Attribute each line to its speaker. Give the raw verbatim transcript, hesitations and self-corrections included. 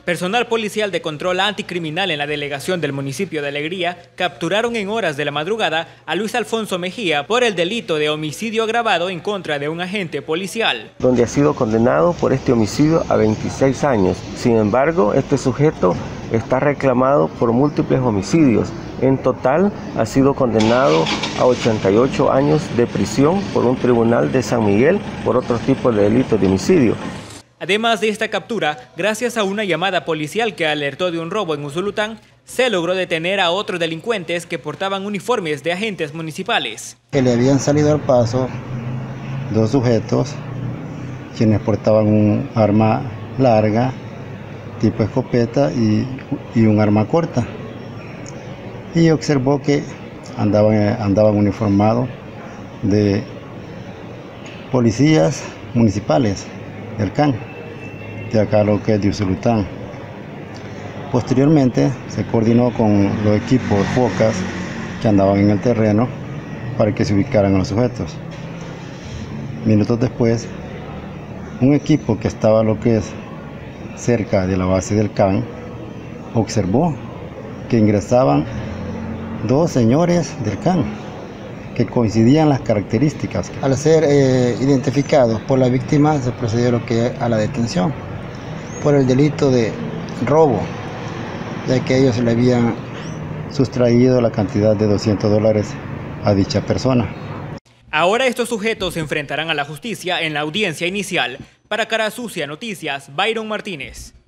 Speaker 1: Personal policial de control anticriminal en la delegación del municipio de Alegría capturaron en horas de la madrugada a Luis Alfonso Mejía por el delito de homicidio agravado en contra de un agente policial.
Speaker 2: Donde ha sido condenado por este homicidio a veintiséis años. Sin embargo, este sujeto está reclamado por múltiples homicidios. En total ha sido condenado a ochenta y ocho años de prisión por un tribunal de San Miguel por otros tipos de delitos de homicidio.
Speaker 1: Además de esta captura, gracias a una llamada policial que alertó de un robo en Usulután, se logró detener a otros delincuentes que portaban uniformes de agentes municipales.
Speaker 3: Que le habían salido al paso dos sujetos, quienes portaban un arma larga, tipo escopeta, y, y un arma corta. Y observó que andaban, andaban uniformados de policías municipales del C A N, de acá lo que es de Usulután. Posteriormente se coordinó con los equipos FOCAS que andaban en el terreno para que se ubicaran a los sujetos. Minutos después, un equipo que estaba lo que es cerca de la base del C A N observó que ingresaban dos señores del C A N que coincidían las características. Al ser eh, identificados por la víctima, se procedió lo que a la detención por el delito de robo, ya que ellos le habían sustraído la cantidad de doscientos dólares a dicha persona.
Speaker 1: Ahora estos sujetos se enfrentarán a la justicia en la audiencia inicial. Para Cara Sucia Noticias, Byron Martínez.